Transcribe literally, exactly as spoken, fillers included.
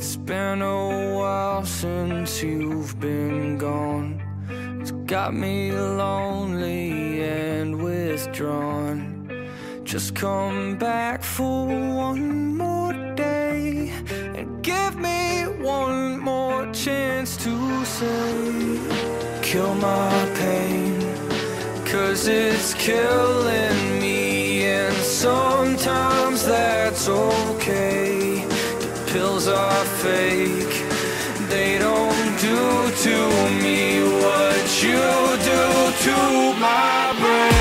It's been a while since you've been gone. It's got me lonely and withdrawn. Just come back for one more day and give me one more chance to say, kill my pain, 'cause it's killing me, and sometimes that's okay. The pills are fake, they don't do to me what you do to my brain.